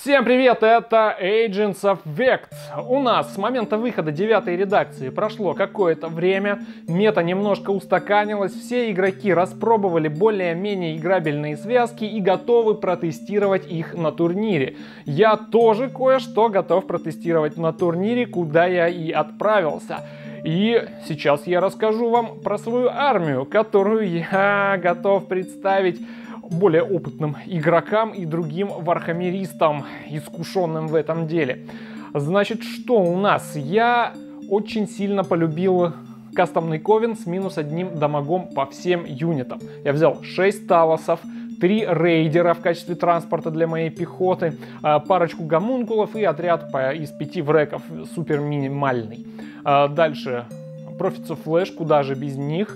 Всем привет, это Agents of Vect. У нас с момента выхода 9-й редакции прошло какое-то время, мета немножко устаканилась, все игроки распробовали более-менее играбельные связки и готовы протестировать их на турнире. Я тоже кое-что готов протестировать на турнире, куда я и отправился. И сейчас я расскажу вам про свою армию, которую я готов представить более опытным игрокам и другим вархаммеристам, искушенным в этом деле. Значит, что у нас? Я очень сильно полюбил кастомный ковен с минус 1 дамагом по всем юнитам. Я взял 6 талосов, 3 рейдера в качестве транспорта для моей пехоты, парочку гомункулов и отряд из 5 вреков, супер минимальный. Дальше Prophets of Flash, куда же без них,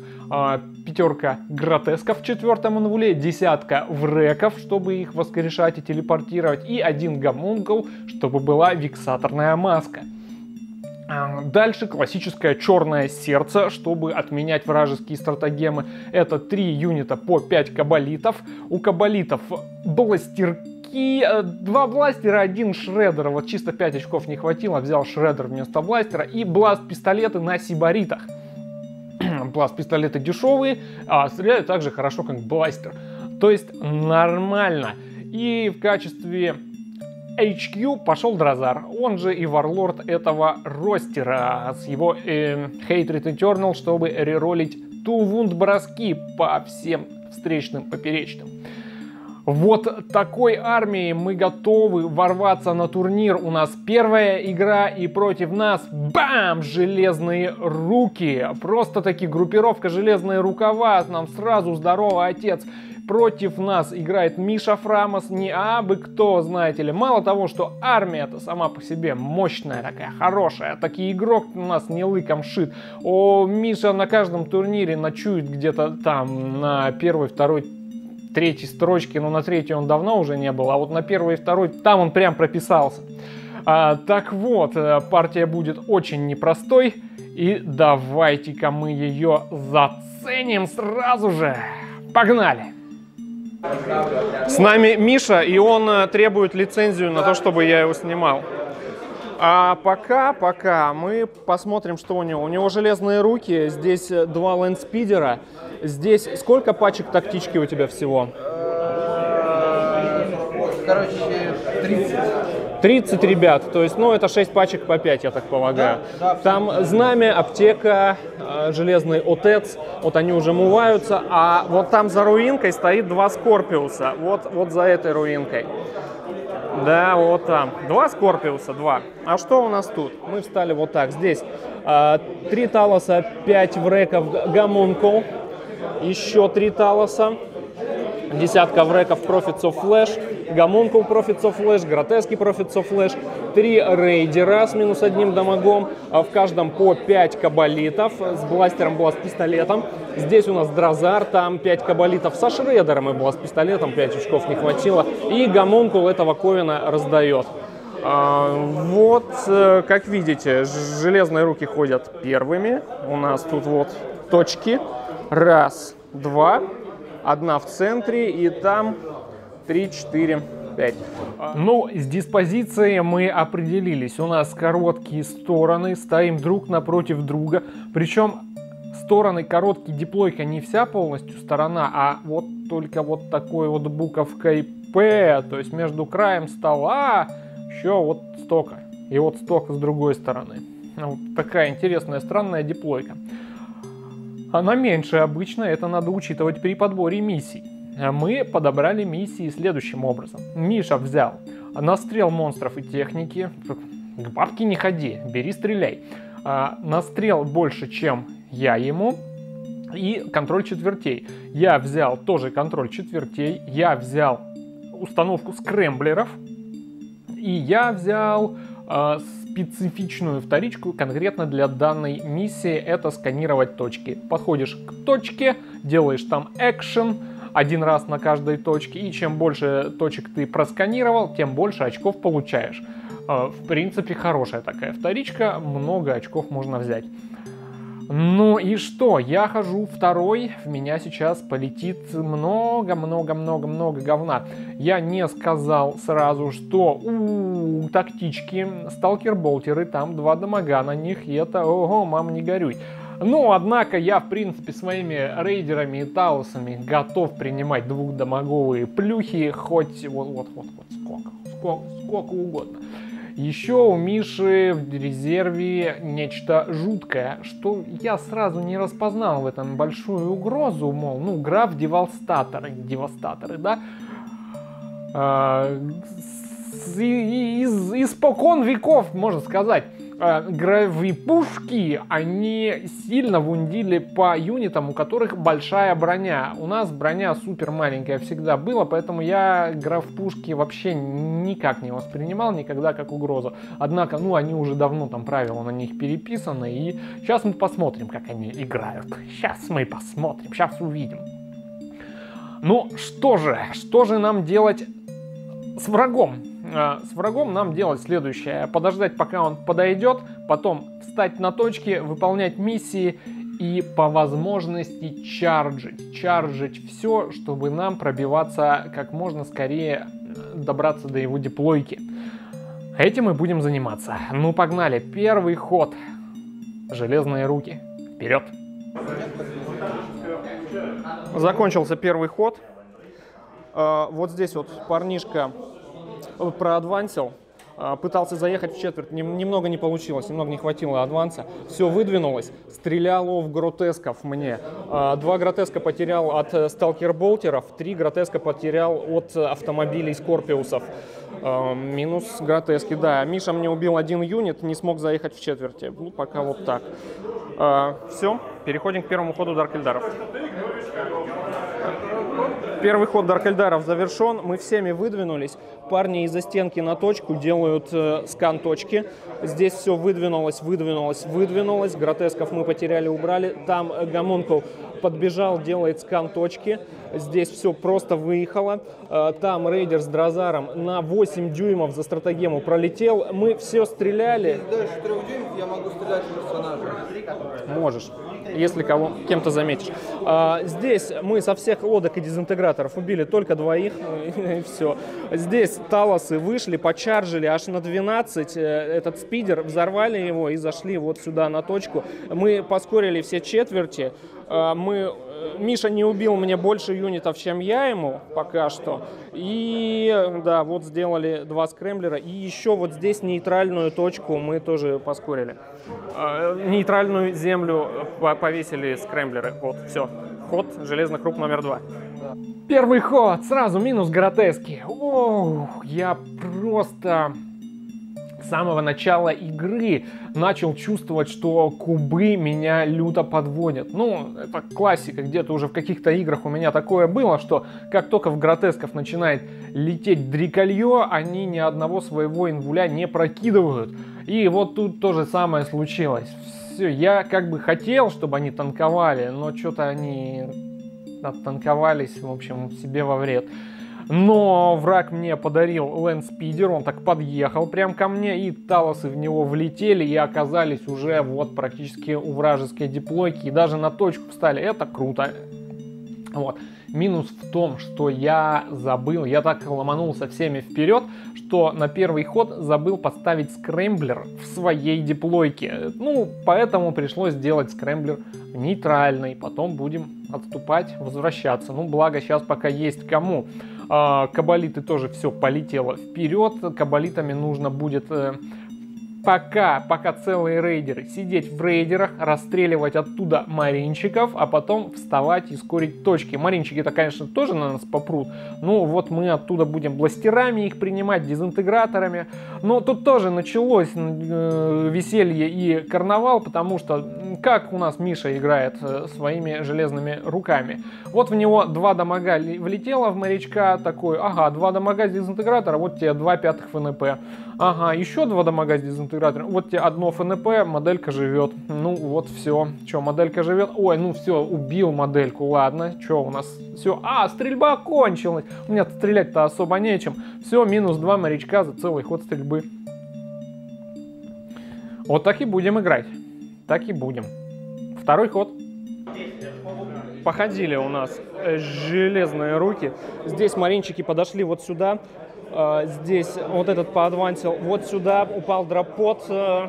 5 гротесков в 4-м инвуле, 10 вреков, чтобы их воскрешать и телепортировать, и 1 гомункул, чтобы была виксаторная маска. Дальше классическое черное сердце, чтобы отменять вражеские стратагемы. Это 3 юнита по 5 кабалитов. У кабалитов бластерки, 2 бластера, 1 шредер. Вот чисто 5 очков не хватило, взял шредер вместо бластера. И бласт-пистолеты на сибаритах. Бласт-пистолеты дешевые, а стреляют так же хорошо, как бластер. То есть нормально. И в качестве HQ пошел Дрозар, он же и варлорд этого ростера с его Hatred Eternal, чтобы реролить Two-Wound броски по всем встречным поперечным. Вот такой армией мы готовы ворваться на турнир. У нас первая игра, и против нас, бам, железные руки. Просто таки группировка железные рукава. Нам сразу здорово, отец. Против нас играет Миша Фрамос, не абы кто, знаете ли. Мало того, что армия-то сама по себе мощная такая, хорошая, так и игрок у нас не лыком шит. Миша на каждом турнире ночует где-то там на 1-й, 2-й, 3-й строчке, но на 3-й он давно уже не был, а вот на 1-й и 2-й там он прям прописался. Так вот, партия будет очень непростой, и давайте-ка мы ее заценим сразу же. Погнали! С нами Миша, и он требует лицензию на то, чтобы я его снимал. А пока мы посмотрим, что у него. У него железные руки, здесь 2 лэндспидера. Здесь сколько пачек тактички у тебя всего? Короче, 30. 30, ребят, то есть, ну, это 6 пачек по 5, я так полагаю. Да, там знамя, аптека, железный отец, вот они уже муваются, а вот там за руинкой стоит 2 Скорпиуса, вот за этой руинкой. Да, вот там. 2 Скорпиуса, 2. А что у нас тут? Мы встали вот так, здесь 3 талоса, 5 вреков, гомункул, еще 3 талоса. 10 вреков Prophets of Flash, гомункул Prophets of Flash, гротески Prophets of Flash, 3 рейдера с минус 1 дамагом, в каждом по 5 кабалитов с бластером, бласт-пистолетом. Здесь у нас Дрозар, там 5 кабалитов со шредером и бласт-пистолетом, 5 очков не хватило. И гомункул этого ковена раздает. Вот, как видите, железные руки ходят первыми. У нас тут вот точки. 1, 2. 1 в центре, и там 3, 4, 5. Ну, с диспозицией мы определились. У нас короткие стороны, стоим друг напротив друга. Причем стороны короткие, диплойка не вся полностью сторона, а вот только вот такой вот буковкой П. То есть между краем стола еще вот столько. И вот столько с другой стороны. Вот такая интересная, странная диплойка. Она меньше обычно, это надо учитывать при подборе миссий. Мы подобрали миссии следующим образом. Миша взял настрел монстров и техники. К бабке не ходи, бери, стреляй. Настрел больше, чем я ему. И контроль четвертей. Я взял тоже контроль четвертей. Я взял установку скрэмблеров. И я взял специфичную вторичку конкретно для данной миссии. Это сканировать точки. Подходишь к точке, делаешь там экшен 1 раз на каждой точке. И чем больше точек ты просканировал, тем больше очков получаешь. В принципе, хорошая такая вторичка. Много очков можно взять. Ну и что? Я хожу второй, в меня сейчас полетит много-много-много-много говна. Я не сказал сразу, что у тактички, сталкер-болтеры, там 2 дамага на них, и это, ого, мам, не горюй. Ну, однако я, в принципе, своими рейдерами и таусами готов принимать 2-дамаговые плюхи, хоть вот сколько угодно. Еще у Миши в резерве нечто жуткое, что я сразу не распознал в этом большую угрозу, мол, ну, граф девастаторы, да? Испокон веков, можно сказать, грави пушки, они сильно вундили по юнитам, у которых большая броня. У нас броня супер маленькая всегда была, поэтому я граф пушки вообще никак не воспринимал, никогда как угрозу. Однако, ну, они уже давно, там правила на них переписаны, и сейчас мы посмотрим, как они играют. Сейчас мы посмотрим, сейчас увидим. Ну, что же нам делать с врагом? С врагом нам делать следующее. Подождать, пока он подойдет, потом встать на точке, выполнять миссии и по возможности чарджить все, чтобы нам пробиваться как можно скорее, добраться до его деплойки. Этим мы будем заниматься. Ну, погнали. Первый ход. Железные руки. Вперед. Закончился первый ход. Вот здесь вот парнишка проадвансил, пытался заехать в четверть, немного не получилось, немного не хватило адванса, все выдвинулось, стреляло в гротесков мне. 2 гротеска потерял от сталкер-болтеров, 3 гротеска потерял от автомобилей скорпиусов. Минус гротески, да. Миша мне убил 1 юнит, не смог заехать в четверти. Ну, пока вот так. Все, переходим к первому ходу Даркельдаров. Первый ход Даркельдаров завершен, мы всеми выдвинулись. Парни из-за стенки на точку делают скан точки. Здесь все выдвинулось. Гротесков мы потеряли, убрали. Там гомункул подбежал, делает скан точки. Здесь все просто выехало. Там рейдер с Дрозаром на 8 дюймов за стратегему пролетел. Мы все стреляли. Дальше 3 дюймов я могу стрелять в персонажа. Можешь, если кем-то заметишь. Здесь мы со всех лодок и дезинтеграторов убили только 2, и все. Здесь талосы вышли, почаржили аж на 12 этот спидер, взорвали его и зашли вот сюда на точку. Мы поскорили все четверти. Миша не убил мне больше юнитов, чем я ему пока что. И да, вот сделали 2 скрэмблера. И еще вот здесь нейтральную точку мы тоже поскорили. Нейтральную землю повесили скрэмблеры. Вот, все. Ход железных рук номер 2. Первый ход, сразу минус гротески. Оу, я просто с самого начала игры начал чувствовать, что кубы меня люто подводят. Ну, это классика, где-то уже в каких-то играх у меня такое было, что как только в гротесков начинает лететь дриколье, они ни одного своего инвуля не прокидывают. И вот тут то же самое случилось. Все, я как бы хотел, чтобы они танковали, но что-то они оттанковались, в общем, себе во вред. Но враг мне подарил лэндспидер, он так подъехал прям ко мне, и талосы в него влетели и оказались уже вот практически у вражеской деплойки, и даже на точку встали. Это круто. Вот. Минус в том, что я забыл, я так ломанулся всеми вперед, что на первый ход забыл поставить скрэмблер в своей деплойке. Ну, поэтому пришлось сделать скрэмблер нейтральный, потом будем отступать, возвращаться. Ну, благо сейчас пока есть кому. Кабалиты тоже все полетело вперед. Кабалитами нужно будет пока целые рейдеры сидеть в рейдерах, расстреливать оттуда маринчиков, а потом вставать и скорить точки. Маринчики-то, конечно, тоже на нас попрут. Ну вот мы оттуда будем бластерами их принимать, дезинтеграторами. Но тут тоже началось веселье и карнавал, потому что как у нас Миша играет своими железными руками. Вот в него 2 дамага влетело в морячка, такой, ага, 2 дамага с дезинтегратора, вот тебе 2/5 ФНП. Ага, еще 2 дамага с дезинтегратором, вот тебе 1 ФНП, моделька живет. Ну вот все, что, моделька живет? Ой, ну все, убил модельку, ладно, что у нас? Все, стрельба кончилась, у меня стрелять-то особо нечем. Все, минус 2 морячка за целый ход стрельбы. Вот так и будем играть, так и будем. Второй ход. Походили у нас железные руки. Здесь маринчики подошли вот сюда. Здесь вот этот поадвансил вот сюда. Упал дроппот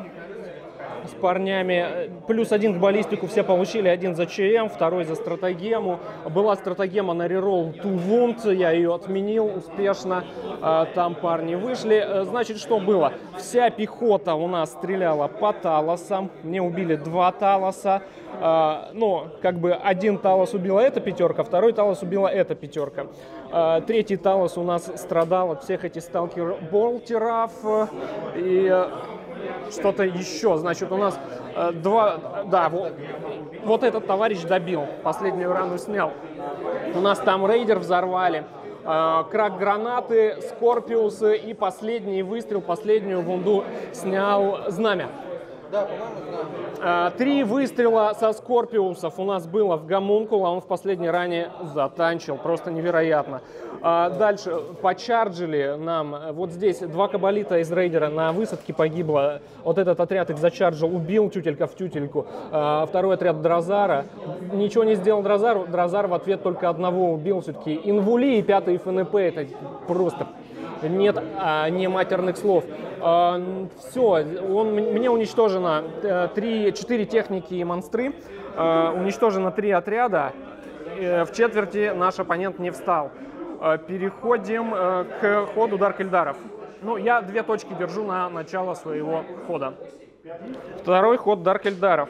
с парнями. +1 к баллистику все получили. Один за ЧМ, второй за стратегему. Была стратегема на реролл Two Wound. Я ее отменил успешно. Там парни вышли. Значит, что было? Вся пехота у нас стреляла по талосам. Мне убили 2 талоса. Ну, как бы один талос убила эта пятерка, второй талос убила эта пятерка. Третий талос у нас страдал от всех этих сталкер-болтеров. И что-то еще. Значит, у нас да, вот этот товарищ добил. Последнюю рану снял. У нас там рейдер взорвали. Крак гранаты, скорпиусы и последний выстрел, последнюю вунду снял знамя. Да, по-моему, знаю. 3 выстрела со скорпиусов у нас было в гомункула, он в последней ране затанчил, просто невероятно. Дальше почарджили нам, вот здесь 2 кабалита из рейдера на высадке погибло, вот этот отряд их зачарджил, убил тютелька в тютельку. Второй отряд Дрозара, ничего не сделал Дрозару, Дрозар в ответ только одного убил все-таки. Инвули и 5-й ФНП, это просто... Нет не матерных слов. Все, мне уничтожено 4 техники и монстры. Уничтожено 3 отряда. В четверти наш оппонент не встал. Переходим к ходу Дарк Эльдаров. Ну, я 2 точки держу на начало своего хода. Второй ход Дарк Эльдаров.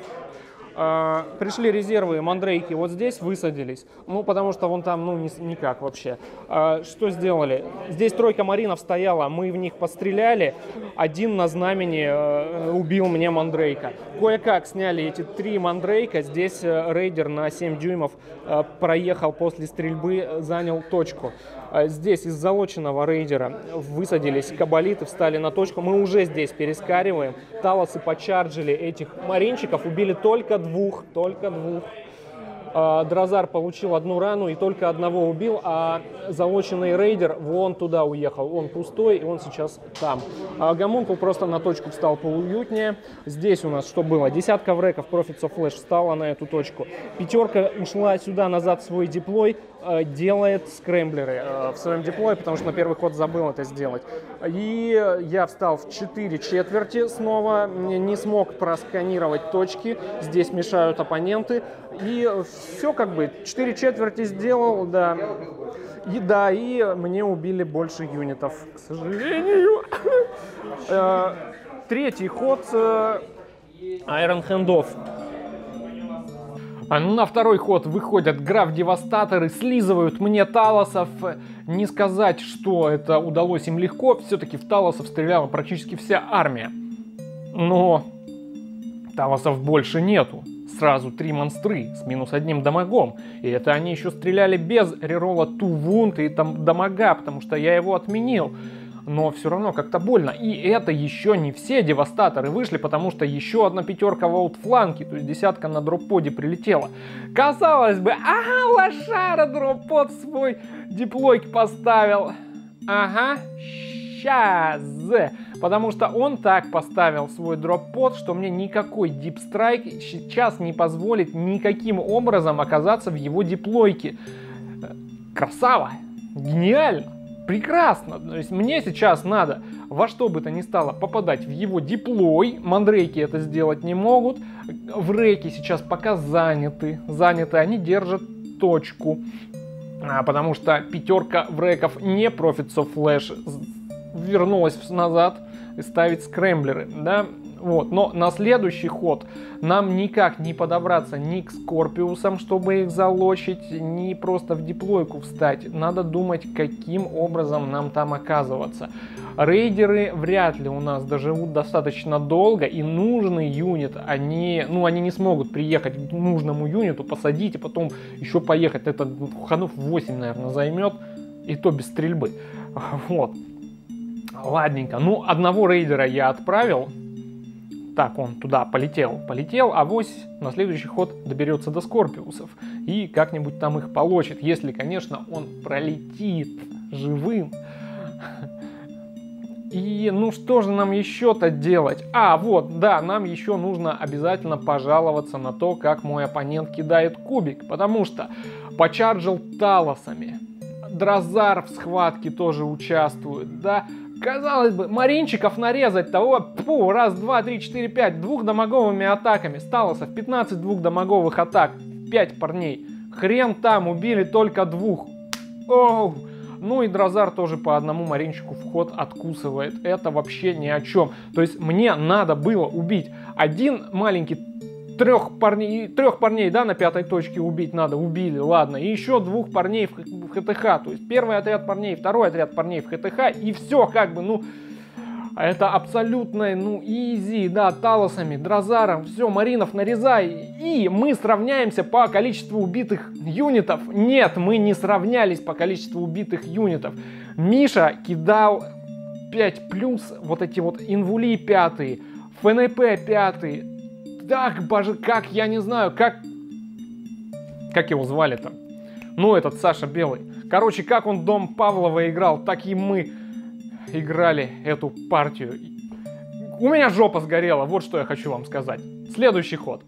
Пришли резервы мандрейки вот здесь, высадились. Ну, потому что вон там, ну, никак вообще. Что сделали? Здесь 3 маринов стояла, мы в них постреляли. Один на знамени убил мне мандрейка. Кое-как сняли эти 3 мандрейка. Здесь рейдер на 7 дюймов проехал после стрельбы, занял точку. Здесь из залоченного рейдера высадились кабалиты, встали на точку. Мы уже здесь перескариваем. Талосы почарджили этих маринчиков, убили только 2. Дрозар получил 1 рану и только одного убил, а залоченный рейдер вон туда уехал. Он пустой, и он сейчас там. Гомункул просто на точку встал поуютнее. Здесь у нас что было? 10 вреков Prophets of Flash встала на эту точку. 5 ушла сюда назад в свой деплой, делает скрэмблеры в своем деплое, потому что на первый ход забыл это сделать. И я встал в 4 четверти снова, не смог просканировать точки, здесь мешают оппоненты. И все как бы, 4 четверти сделал, да. И да, и мне убили больше юнитов, к сожалению. Третий ход Iron Handов. На второй ход выходят граф-девастаторы, слизывают мне талосов. Не сказать, что это удалось им легко, все-таки в талосов стреляла практически вся армия. Но талосов больше нету. Сразу 3 монстры с -1 дамагом. И это они еще стреляли без реролла Two Wound и там дамага, потому что я его отменил. Но все равно как-то больно. И это еще не все девастаторы вышли, потому что еще 1 пятерка в аутфланке, то есть 10 на дропподе прилетела. Казалось бы, ага, лошара дроппод свой диплойки поставил. Ага, сейчас. Потому что он так поставил свой дроппод, что мне никакой дипстрайк сейчас не позволит никаким образом оказаться в его диплойке. Красава! Гениально! Прекрасно! То есть мне сейчас надо во что бы то ни стало попадать в его диплой. Мандрейки это сделать не могут. Вреки сейчас пока заняты. Они держат точку. Потому что 5 вреков не Prophets of Flash вернулась назад и ставить скрэмблеры, да, вот, но на следующий ход нам никак не подобраться ни к скорпиусам, чтобы их залочить, ни просто в диплойку встать, надо думать, каким образом нам там оказываться. Рейдеры вряд ли у нас доживут достаточно долго, и нужный юнит, они не смогут приехать к нужному юниту, посадить и потом еще поехать, это ходов 8, наверное, займет, и то без стрельбы, вот. Ладненько, ну, 1 рейдера я отправил. Так, он туда полетел, авось на следующий ход доберется до скорпиусов. И как-нибудь там их получит, если, конечно, он пролетит живым. И ну что же нам еще-то делать? А, вот, да, нам еще нужно обязательно пожаловаться на то, как мой оппонент кидает кубик, потому что почарджил талосами. Дрозар в схватке тоже участвует, да. Казалось бы, маринчиков нарезать того, раз, два, три, четыре, пять, двухдамаговыми атаками. С талосов 15 двухдамаговых атак, 5 парней. Хрен там, убили только 2. Оу. Ну и Дрозар тоже по одному маринчику в ход откусывает. Это вообще ни о чем. То есть мне надо было убить один маленький, трех парней, да, на 5-й точке убить надо, убили, ладно. И еще 2 парней в ХТХ. То есть первый отряд парней, второй отряд парней в ХТХ. И все как бы, ну, это абсолютно, ну, изи, да, талосами, Дрозаром, все, маринов нарезай. И мы сравняемся по количеству убитых юнитов. Нет, мы не сравнялись по количеству убитых юнитов. Миша кидал 5+, вот эти вот инвули 5, ФНП 5. Так, боже, как, я не знаю, как его звали-то? Ну, этот Саша Белый. Короче, как он Дом Павлова играл, так и мы играли эту партию. У меня жопа сгорела, вот что я хочу вам сказать. Следующий ход.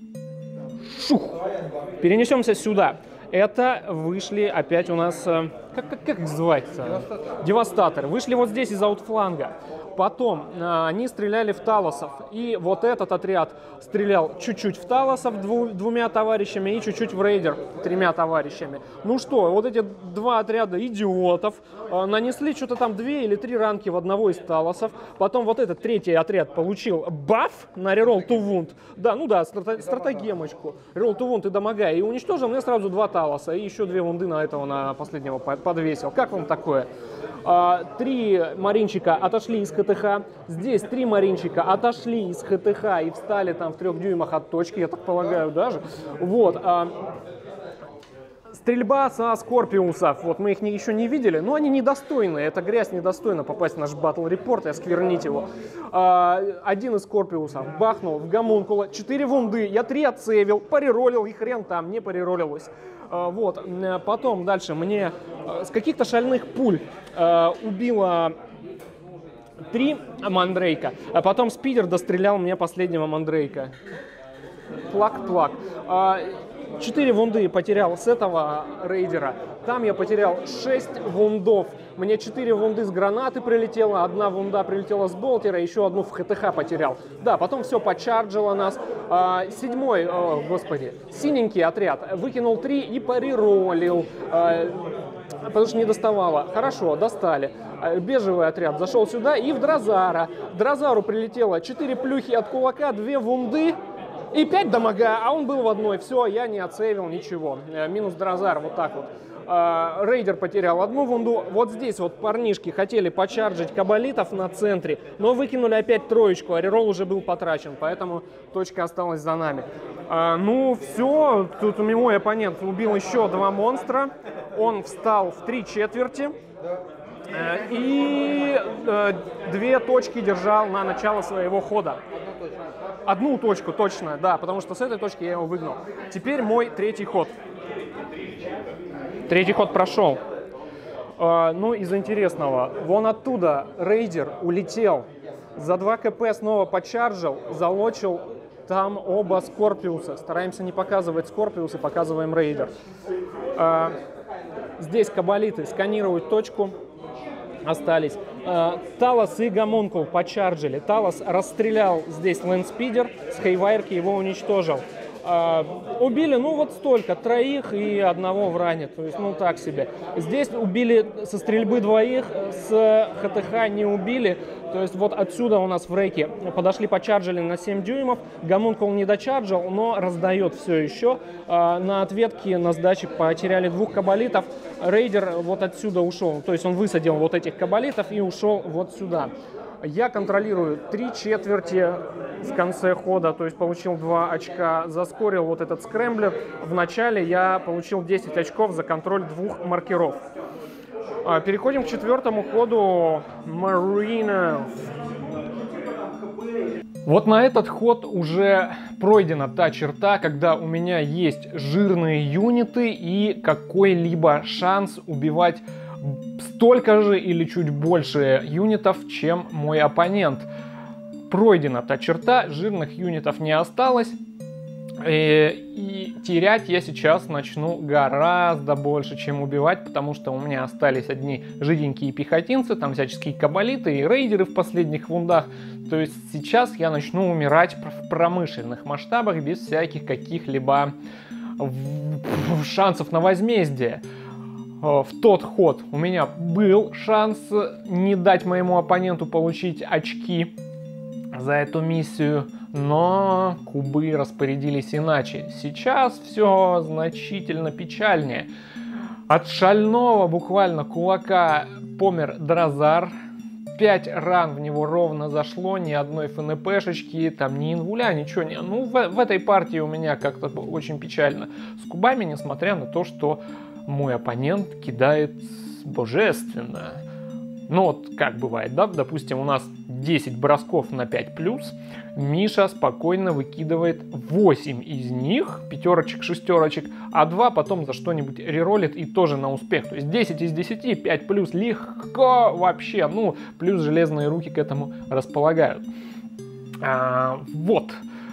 Шух. Перенесемся сюда. Это вышли опять у нас... Как их называется? Девастаторы. Вышли вот здесь из аутфланга. Потом они стреляли в талосов. И вот этот отряд стрелял чуть-чуть в талосов 2 товарищами и чуть-чуть в рейдер 3 товарищами. Ну что, вот эти 2 отряда идиотов нанесли что-то там 2 или 3 ранки в одного из талосов. Потом вот этот 3-й отряд получил баф на reroll to wound. Да, ну да, стратагемочку. Reroll to wound и дамага. И уничтожил мне сразу 2 талоса. И еще 2 вунды на этого, на последнего подвесил. Как вам такое? 3 маринчика отошли из ХТХ. Здесь 3 маринчика отошли из ХТХ и встали там в 3 дюймах от точки, я так полагаю, даже. Вот. Стрельба со скорпиусов. Вот мы их еще не видели, но они недостойны. Эта грязь недостойна попасть в наш батл репорт и осквернить его. Один из скорпиусов бахнул в гомункула. 4 вунды. Я 3 отсейвил, париролил, и хрен там, не париролилось. Вот. Потом дальше мне с каких-то шальных пуль убило 3 мандрейка, а потом спидер дострелял мне последнего мандрейка. Плак-плак. 4 вунды потерял с этого рейдера. Там я потерял 6 вундов. Мне 4 вунды с гранаты прилетело, 1 вунда прилетела с болтера, еще 1 в ХТХ потерял. Да, потом все почарджило нас. 7-й, господи, синенький отряд выкинул 3 и париролил, потому что не доставало. Хорошо, достали. Бежевый отряд зашел сюда и в Дрозара. Дрозару прилетело 4 плюхи от кулака, 2 вунды. И 5 дамага, а он был в одной. Все, я не отсейвил ничего. Минус Дрозар, вот так вот. Рейдер потерял 1 вунду. Вот здесь вот парнишки хотели почарджить кабалитов на центре, но выкинули опять 3, а реролл уже был потрачен, поэтому точка осталась за нами. Ну все, тут мой оппонент убил еще 2 монстра. Он встал в 3/4. И 2 точки держал на начало своего хода. 1 точку точно, да, потому что с этой точки я его выгнал. Теперь мой 3-й ход. 3-й ход прошел. Ну, из интересного. Вон оттуда рейдер улетел. За 2 КП снова почаржил, залочил там оба скорпиуса. Стараемся не показывать скорпиусы, показываем рейдер. Здесь кабалиты сканируют точку. Остались. Талос и гомункул почарджили. Талос расстрелял здесь лэндспидер, с хейвайрки его уничтожил. Убили, ну вот столько, 3 и 1 в ране, то есть ну так себе. Здесь убили со стрельбы 2, с ХТХ не убили. То есть вот отсюда у нас в рейке подошли, почарджили на 7 дюймов. Гомункул не дочарджил, но раздает все еще. На ответке, на сдаче потеряли 2 кабалитов. Рейдер вот отсюда ушел. То есть он высадил вот этих кабалитов и ушел вот сюда. Я контролирую 3/4 в конце хода, то есть получил 2 очка, заскорил вот этот скрэмблер. В начале я получил 10 очков за контроль 2 маркеров. Переходим к 4-му ходу Marina. Вот на этот ход уже пройдена та черта, когда у меня есть жирные юниты и какой-либо шанс убивать столько же или чуть больше юнитов, чем мой оппонент. Пройдена та черта, жирных юнитов не осталось. И терять я сейчас начну гораздо больше, чем убивать, потому что у меня остались одни жиденькие пехотинцы, там всяческие кабалиты и рейдеры в последних вундах. То есть сейчас я начну умирать в промышленных масштабах без всяких каких-либо шансов на возмездие. В тот ход у меня был шанс не дать моему оппоненту получить очки за эту миссию, но кубы распорядились иначе. Сейчас все значительно печальнее. От шального буквально кулака помер Дразар. 5 ран в него ровно зашло, ни одной ФНПшечки, там ни инвуля, ничего не... Ну, в этой партии у меня как-то очень печально с кубами, несмотря на то, что мой оппонент кидает божественно. Ну вот как бывает, да, допустим, у нас 10 бросков на 5+, Миша спокойно выкидывает 8 из них, пятерочек, шестерочек, а 2 потом за что-нибудь реролит и тоже на успех. То есть 10 из 10, 5+, легко вообще, ну, плюс железные руки к этому располагают. Вот.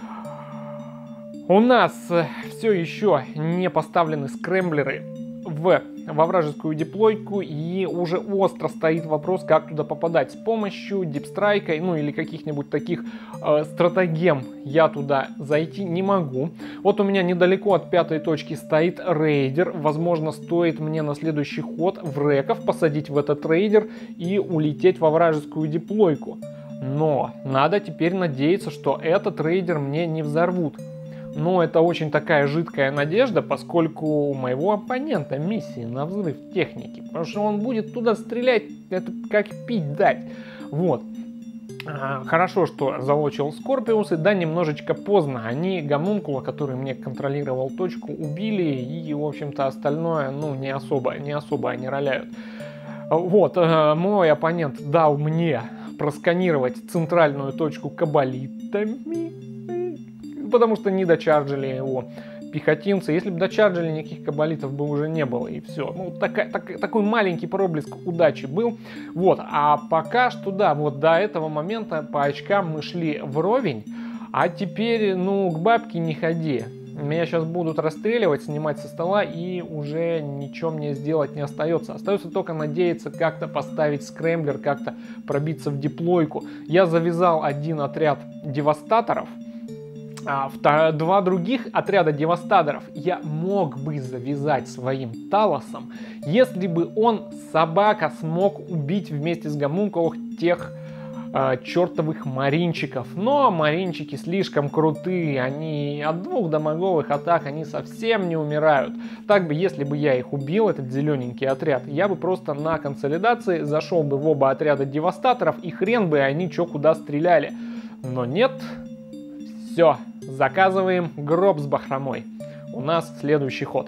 У нас все еще не поставлены скрэмблеры во вражескую диплойку, и уже остро стоит вопрос, как туда попадать. С помощью дипстрайка, ну или каких-нибудь таких стратегем я туда зайти не могу. Вот у меня недалеко от 5-й точки стоит рейдер. Возможно, стоит мне на следующий ход вреков посадить в этот рейдер и улететь во вражескую диплойку. Но надо теперь надеяться, что этот рейдер мне не взорвут. Но это очень такая жидкая надежда, поскольку у моего оппонента миссии на взрыв техники. Потому что он будет туда стрелять, это как пить дать. Вот. Хорошо, что залочил Скорпиусы, да, немножечко поздно. Они гомункула, который мне контролировал точку, убили, и, в общем-то, остальное, ну, не особо они роляют. Вот, мой оппонент дал мне просканировать центральную точку кабалитами, потому что не дочарджили его пехотинцы. Если бы дочарджили, никаких кабалитов бы уже не было, и все. Ну, такой маленький проблеск удачи был. Вот, а пока что, да, вот до этого момента по очкам мы шли вровень, а теперь, ну, к бабке не ходи. Меня сейчас будут расстреливать, снимать со стола, и уже ничего мне сделать не остается. Остается только надеяться как-то поставить скрэмблер, как-то пробиться в диплойку. Я завязал один отряд девастаторов, а 2 других отряда девастаторов я мог бы завязать своим Талосом, если бы он, собака, смог убить вместе с гомункулом тех чертовых маринчиков. Но маринчики слишком крутые, они от 2 дамаговых атак они совсем не умирают. Так бы, если бы я их убил, этот зелененький отряд, я бы просто на консолидации зашел бы в оба отряда девастаторов, и хрен бы они чё куда стреляли. Но нет. Все, заказываем гроб с бахромой. У нас следующий ход.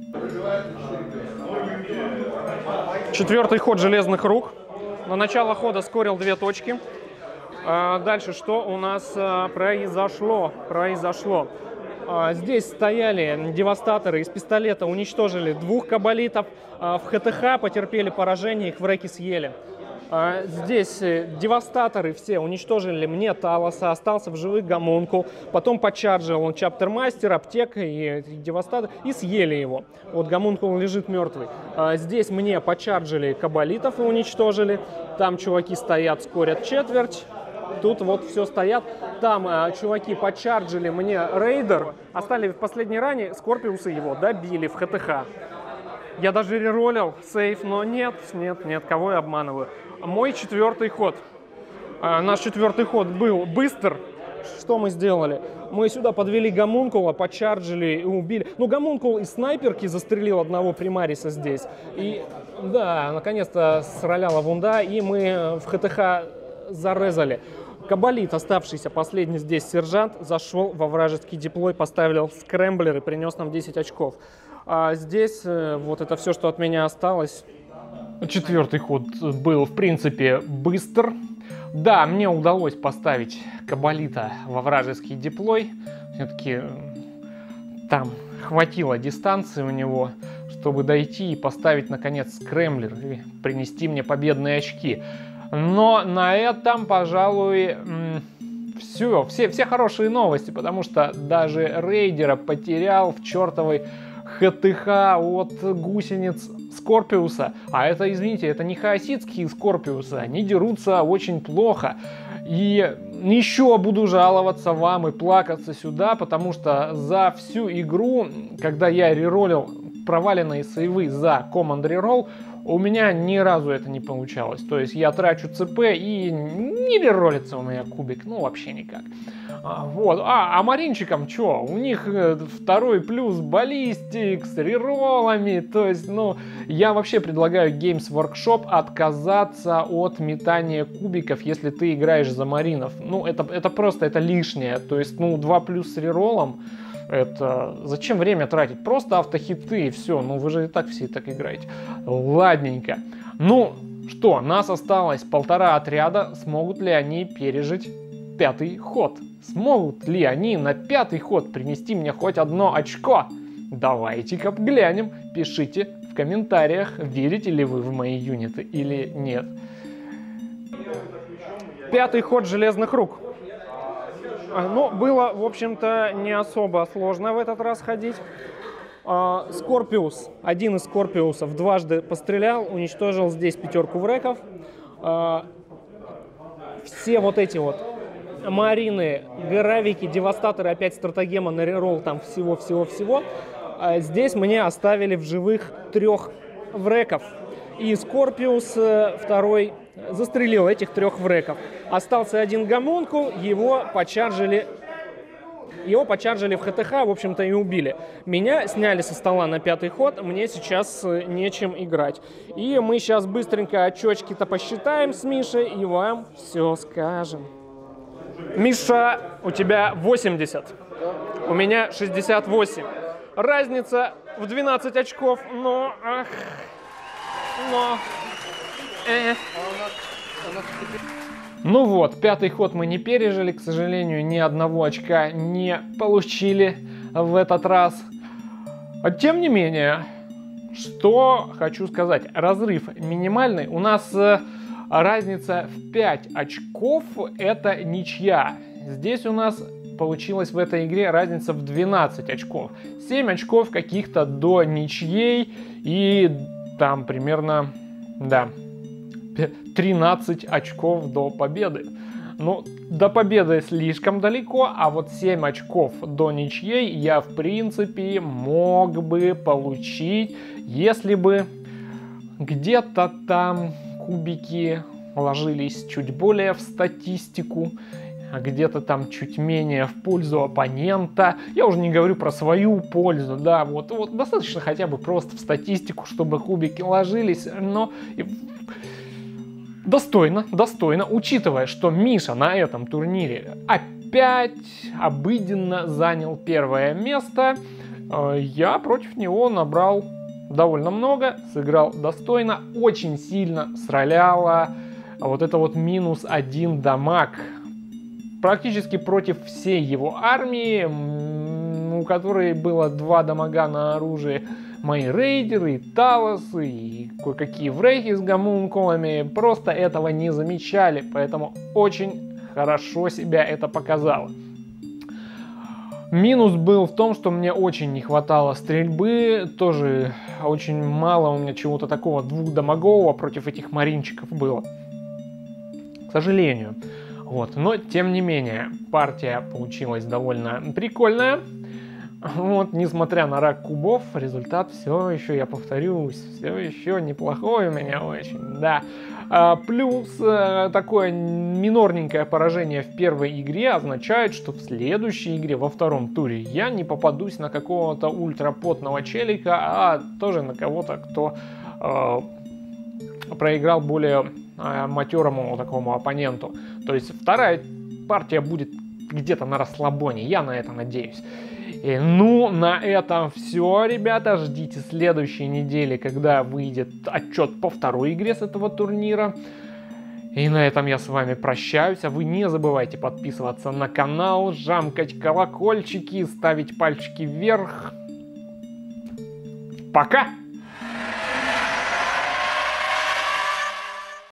4-й ход железных рук. На начало хода скорил 2 точки. Дальше что у нас произошло? Здесь стояли девастаторы из пистолета, уничтожили 2 кабалитов. В ХТХ потерпели поражение, их вреки съели. Здесь девастаторы все уничтожили мне Талоса, остался в живых гомункул, потом почарджил он чаптермастер, аптека и девастатор, и съели его. Вот гомункул лежит мертвый. Здесь мне почарджили кабалитов и уничтожили, там чуваки стоят, скорят четверть. Тут вот все стоят. Там чуваки почарджили мне рейдер, оставили в последней ране, скорпиусы его добили в ХТХ. Я даже реролил сейф, но нет, кого я обманываю. Мой 4-й ход. Наш 4-й ход был быстр. Что мы сделали? Мы сюда подвели гомункула, почарджили и убили. Ну, гомункул из снайперки застрелил одного примариса здесь. И, да, наконец-то сроляла вунда, и мы в ХТХ зарезали. Кабалит, оставшийся последний здесь сержант, зашел во вражеский диплой, поставил скрэмблер и принес нам 10 очков. А здесь вот это все, что от меня осталось. 4-й ход был, в принципе, быстр. Да, мне удалось поставить кабалита во вражеский диплой. Все-таки там хватило дистанции у него, чтобы дойти и поставить, наконец, скрэмблер и принести мне победные очки. Но на этом, пожалуй, все хорошие новости, потому что даже рейдера потерял в чертовой ХТХ от гусениц Скорпиуса. А это, извините, это не хаоситские Скорпиусы, они дерутся очень плохо. И еще буду жаловаться вам и плакаться сюда, потому что за всю игру, когда я реролил проваленные сейвы за Command Reroll, у меня ни разу это не получалось. То есть я трачу ЦП и не реролится у меня кубик, ну вообще никак. Вот. А маринчикам что? У них второй плюс баллистик с реролами. То есть, ну, я вообще предлагаю Games Workshop отказаться от метания кубиков, если ты играешь за маринов. Ну, это просто, это лишнее. То есть, ну, 2 плюс с реролом. Это зачем время тратить? Просто автохиты и все. Ну вы же и так все так играете. Ладненько. Ну что, нас осталось 1,5 отряда. Смогут ли они пережить 5-й ход? Смогут ли они на 5-й ход принести мне хоть одно очко? Давайте-ка глянем. Пишите в комментариях, верите ли вы в мои юниты или нет. 5-й ход железных рук. Ну, было, в общем-то, не особо сложно в этот раз ходить. Скорпиус, один из Скорпиусов, дважды пострелял, уничтожил здесь 5 вреков. Все вот эти вот марины, гравики, девастаторы, опять стратагема на реролл, там всего-всего-всего. Здесь мне оставили в живых 3 вреков. И Скорпиус второй застрелил этих 3 вреков. Остался один гомункул, его почаржили в ХТХ, в общем-то, и убили. Меня сняли со стола на 5-й ход, мне сейчас нечем играть. И мы сейчас быстренько очечки-то посчитаем с Мишей и вам все скажем. Миша, у тебя 80, у меня 68. Разница в 12 очков, но... Ну вот, 5-й ход мы не пережили, к сожалению, ни одного очка не получили в этот раз. Тем не менее, что хочу сказать, разрыв минимальный. У нас разница в 5 очков, это ничья. Здесь у нас получилась в этой игре разница в 12 очков. 7 очков каких-то до ничьей и там примерно, да, 13 очков до победы. Ну, до победы слишком далеко, а вот 7 очков до ничьей я, в принципе, мог бы получить, если бы где-то там кубики ложились чуть более в статистику, а где-то там чуть менее в пользу оппонента. Я уже не говорю про свою пользу, да, вот достаточно хотя бы просто в статистику, чтобы кубики ложились, но достойно, учитывая, что Миша на этом турнире опять обыденно занял 1-е место, я против него набрал довольно много, сыграл достойно, очень сильно сраляло вот это вот -1 дамаг. Практически против всей его армии, у которой было 2 дамага на оружие, мои рейдеры, и талосы, и кое-какие врехи с гомункулами просто этого не замечали, поэтому очень хорошо себя это показало. Минус был в том, что мне очень не хватало стрельбы, тоже очень мало у меня чего-то такого 2-дамагового против этих маринчиков было, к сожалению. Вот. Но, тем не менее, партия получилась довольно прикольная. Вот, несмотря на рак кубов, результат все еще, я повторюсь, все еще неплохой у меня очень, да. Плюс такое минорненькое поражение в первой игре означает, что в следующей игре, во 2-м туре, я не попадусь на какого-то ультрапотного челика, а тоже на кого-то, кто проиграл более матерому такому оппоненту. То есть 2-я партия будет где-то на расслабоне, я на это надеюсь. Ну, на этом все, ребята. Ждите следующей недели, когда выйдет отчет по 2-й игре с этого турнира. И на этом я с вами прощаюсь. А вы не забывайте подписываться на канал, жамкать колокольчики, ставить пальчики вверх. Пока!